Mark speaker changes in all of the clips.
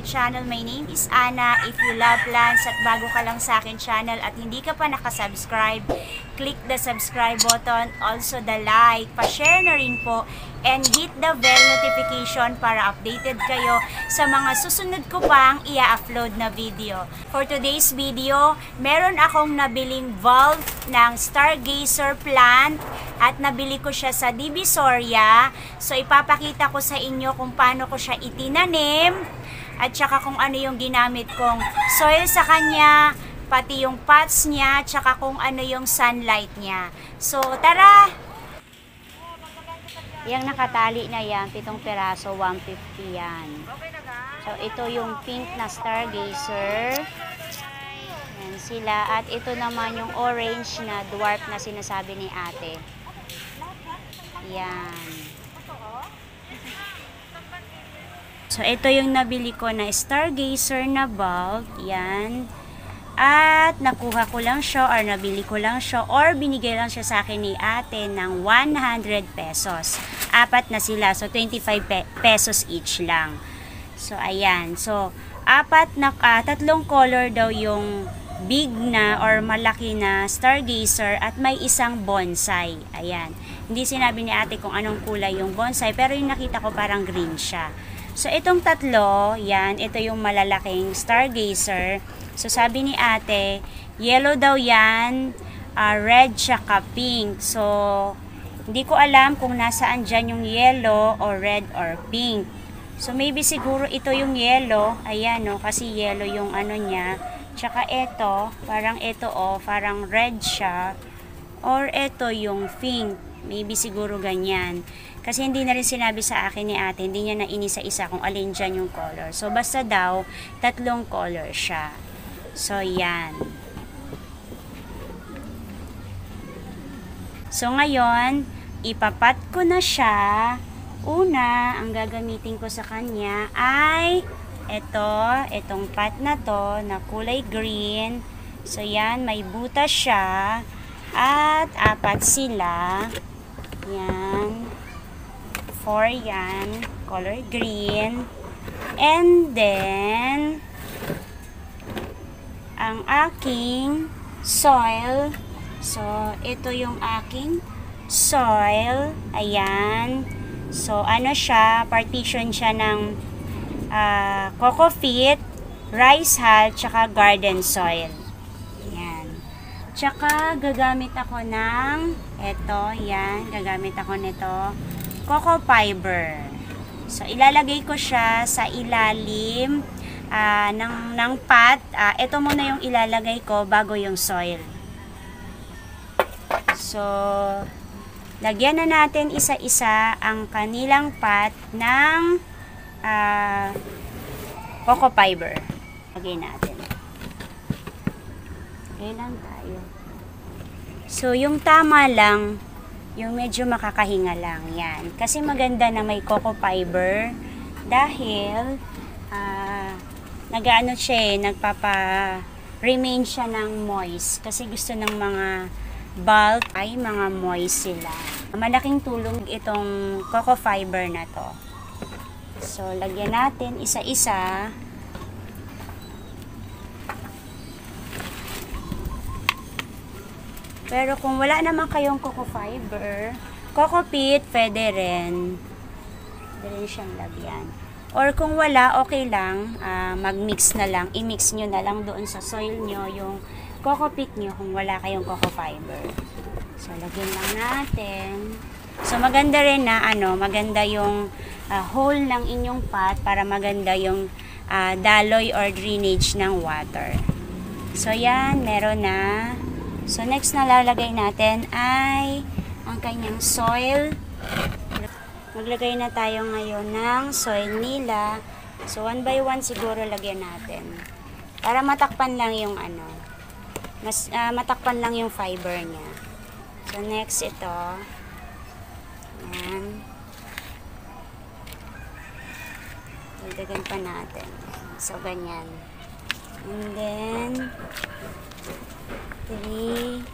Speaker 1: channel. My name is Ana. If you love plants at bago ka lang sa akin channel at hindi ka pa nakasubscribe, click the subscribe button, also the like, pa-share na rin po, and hit the bell notification para updated kayo sa mga susunod ko pang i-upload na video. For today's video, meron akong nabiling valve ng Stargazer plant at nabili ko siya sa Divisoria. So ipapakita ko sa inyo kung paano ko siya itinanim at saka kung ano yung ginamit kong soil sa kanya, pati yung pots niya, tsaka kung ano yung sunlight niya. So tara! Yang nakatali na yan, 7 peraso, 150 yan. So, ito yung pink na Stargazer. Yan sila. At ito naman yung orange na dwarf na sinasabi ni ate. Yan. So, ito yung nabili ko na Stargazer na bulb. Yan. At nakuha ko lang siya or nabili ko lang siya or binigay lang siya sa akin ni ate ng 100 pesos. 4 na sila. So, 25 pesos each lang. So, ayan. So, 3 color daw yung big na or malaki na Stargazer at may isang bonsai. Ayan. Hindi sinabi ni ate kung anong kulay yung bonsai pero yung nakita ko parang green siya. So, itong 3, yan. Ito yung malalaking Stargazer. So, sabi ni ate, yellow daw yan, red tsaka pink. So, hindi ko alam kung nasaan dyan yung yellow or red or pink. So, maybe siguro ito yung yellow. Ayan, no, kasi yellow yung ano niya. Tsaka ito, parang red siya. Or ito yung pink. Maybe siguro ganyan. Kasi hindi na rin sinabi sa akin ni ate, hindi niya na inisa-isa kung alin dyan yung color. So, basta daw, 3 color siya. So, yan. So, ngayon, ipapat ko na siya. Una, ang gagamitin ko sa kanya ay itong pot na to na kulay green. So, yan, may butas siya. At 4 sila. Yan. 4 yan. Color green. And then, ang aking soil. So, ito yung aking soil. Ayan. So, ano siya? Partition siya ng coco peat, rice hull, tsaka garden soil. Ayan. Tsaka, gagamit ako ng yan. Gagamit ako nito. Coco fiber. So, ilalagay ko siya sa ilalim ng pot. Ito muna yung ilalagay ko bago yung soil. So, lagyan na natin isa-isa ang kanilang pot ng coco fiber. Lagyan natin. Okay lang tayo. So, yung tama lang, yung medyo makakahinga lang. Yan. Kasi maganda na may coco fiber dahil nag-ano siya nagpapa-remain siya ng moist. Kasi gusto ng mga bulb ay mga moist sila. Malaking tulong itong coco fiber na to. So, lagyan natin isa-isa. Pero kung wala naman kayong coco fiber, coco peat, pwede rin. Pwede rin siyang lagyan. Or kung wala, okay lang, mag-mix na lang. I-mix nyo na lang doon sa soil nyo yung coco peat nyo kung wala kayong coco fiber. So, lagyan lang natin. So, maganda rin na, maganda yung hole ng inyong pot para maganda yung daloy or drainage ng water. So, yan, meron na. So, next na lalagay natin ay ang kanyang soil. Maglagay na tayo ngayon ng soil nila. So, 1 by 1 siguro lagyan natin. Para matakpan lang yung matakpan lang yung fiber niya. So, next ito. Ayan. Dagdagan pa natin. So, ganyan. And then, 3.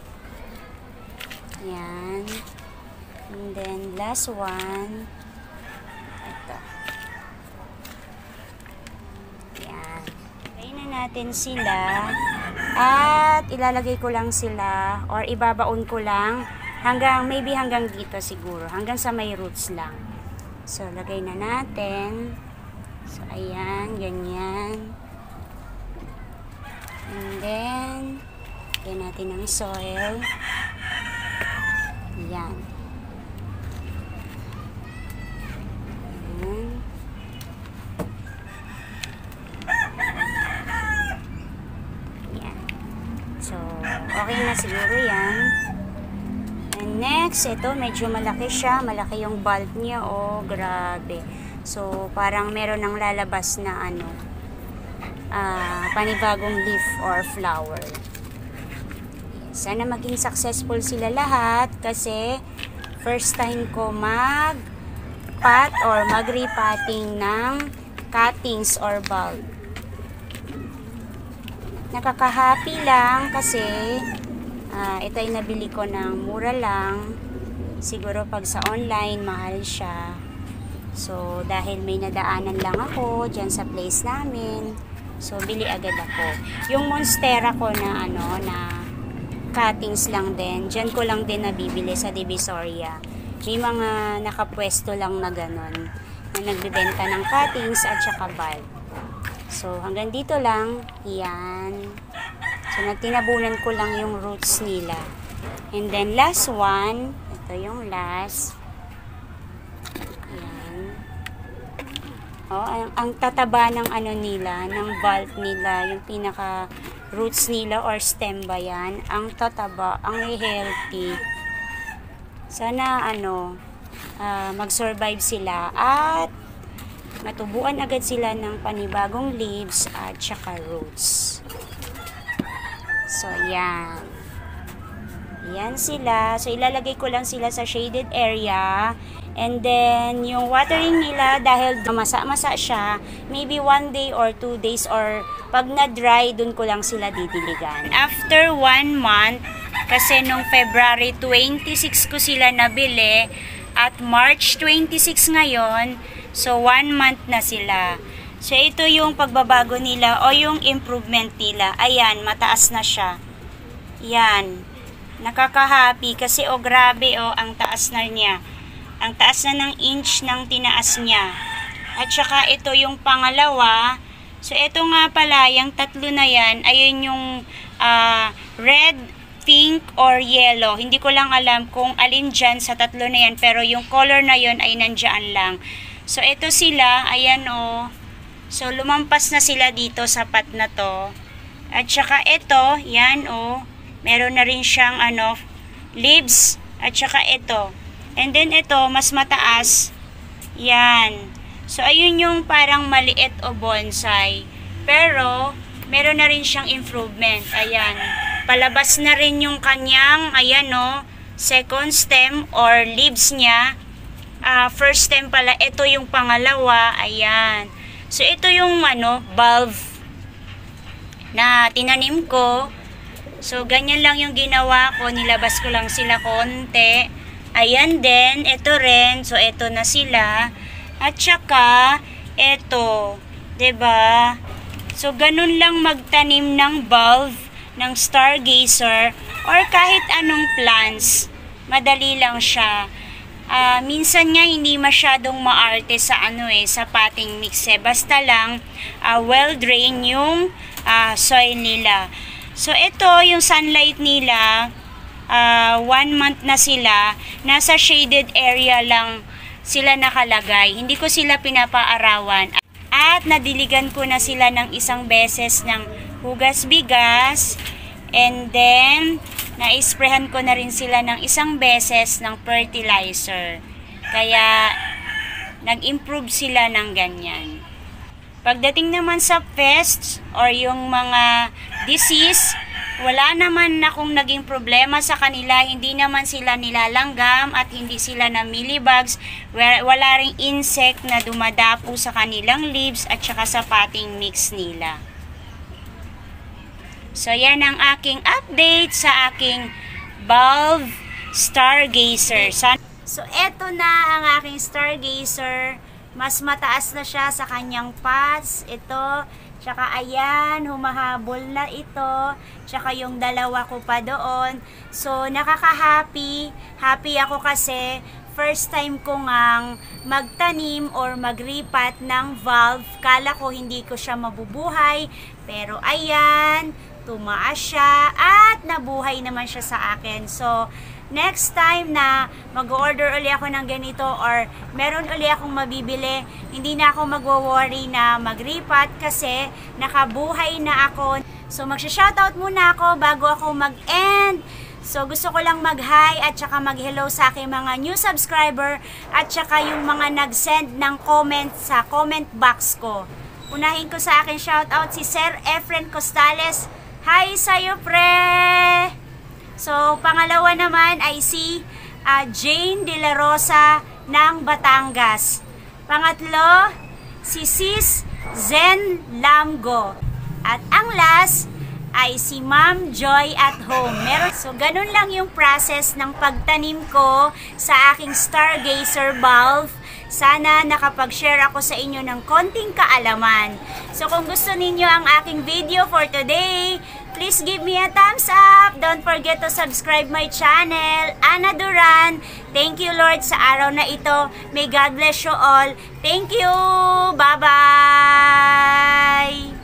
Speaker 1: Ayan. And then, last one. Ito. natin sila at ilalagay ko lang sila or ibabaon ko lang maybe hanggang dito siguro, hanggang sa may roots lang. So lagay na natin. So ayan, ganyan. And then lagyan natin ng soil. Ayan. So, okay na siguro yan. And next, ito, medyo malaki siya. Malaki yung bulb niya. Oh, grabe. So, parang meron ng lalabas na panibagong leaf or flower. Sana maging successful sila lahat kasi first time ko mag-pot or mag-repotting ng cuttings or bulb. Nakaka-happy lang kasi ito ay nabili ko ng mura lang. Siguro pag sa online mahal siya. So dahil may nadaanan lang ako dyan sa place namin, so bili agad ako. Yung monstera ko na na cuttings lang din, dyan ko lang din nabibili sa Divisoria. May mga nakapwesto lang na ganon na nagbibenta ng cuttings at saka bulb. So, hanggang dito lang. Yan. So, nagtinabunan ko lang yung roots nila. And then, last one. Ito yung last. Yan. Oh, ang tataba ng nila, ng bulb nila, yung pinaka roots nila or stem ba yan. Ang tataba, ang healthy. Sana, mag-survive sila at matubuan agad sila ng panibagong leaves at saka roots. So, yan. Yan sila. So, ilalagay ko lang sila sa shaded area. And then, yung watering nila, dahil masa-masa siya, maybe 1 day or 2 days or pag na-dry, dun ko lang sila didiligan. After 1 month, kasi nung February 26 ko sila nabili, at March 26 ngayon, so 1 month na sila. So ito yung pagbabago nila o yung improvement nila. Ayan, mataas na siya. Yan. Nakaka-happy kasi grabe ang taas na niya. Ang taas na ng inch ng tinaas niya. At saka ito yung pangalawa. So ito nga pala, yung tatlo na yan, ayun yung red, pink, or yellow. Hindi ko lang alam kung alin dyan sa tatlo na yan, pero yung color na yon ay nandyan lang. So, ito sila, ayan So, lumampas na sila dito sa pot na to. At saka ito, yan meron na rin siyang leaves. At saka ito. And then ito, mas mataas. Yan. So, ayun yung parang maliit o bonsai. Pero, meron na rin siyang improvement. Ayan. Palabas na rin yung kanyang, second stem or leaves niya. First stem pala, ito yung pangalawa, ayan. So, ito yung, bulb na tinanim ko. So, ganyan lang yung ginawa ko, nilabas ko lang sila konti. Ayan din, ito rin, so, ito na sila. At saka, ito, 'di ba? So, ganun lang magtanim ng bulb, ng stargazer, or kahit anong plants. Madali lang siya. Minsan nga hindi masyadong maarte sa sa potting mix basta lang well drain yung soil nila. So ito yung sunlight nila, 1 month na sila, nasa shaded area lang sila nakalagay. Hindi ko sila pinapaarawan. At nadiligan ko na sila ng isang beses ng hugas bigas, and then na-sprayhan ko na rin sila ng isang beses ng fertilizer. Kaya, nag-improve sila ng ganyan. Pagdating naman sa pests or yung mga disease, wala naman akong naging problema sa kanila. Hindi naman sila nilalanggam at hindi sila na millibugs. Wala ring insect na dumadapo sa kanilang leaves at saka sa potting mix nila. So, yan ang aking update sa aking bulb stargazer. So, eto na ang aking stargazer. Mas mataas na siya sa kanyang pots. Ito, Tsaka ayan, humahabol na ito. Tsaka yung dalawa ko pa doon. So, nakaka-happy. Happy ako kasi first time ko ngang magtanim or magripat ng valve. Kala ko hindi ko siya mabubuhay. Pero ayan, tumaas siya at nabuhay naman siya sa akin. So, next time na mag-order uli ako ng ganito or meron uli akong mabibili, hindi na ako magwo-worry na mag-repat kasi nakabuhay na ako. So magsha-shoutout muna ako bago ako mag-end. So gusto ko lang mag-hi at saka mag-hello sa aking mga new subscriber at saka yung mga nag-send ng comment sa comment box ko. Unahin ko sa akin shoutout si Sir Efren Costales. Hi sa'yo, pre! So, pangalawa naman ay si Jane De La Rosa ng Batangas. Pangatlo, si Sis Zen Lamgo. At ang last ay si Ma'am Joy at Home. So, ganun lang yung process ng pagtanim ko sa aking Stargazer valve. Sana nakapag-share ako sa inyo ng konting kaalaman. So kung gusto ninyo ang aking video for today, please give me a thumbs up. Don't forget to subscribe my channel, Ana Duran. Thank you Lord sa araw na ito. May God bless you all. Thank you. Bye-bye.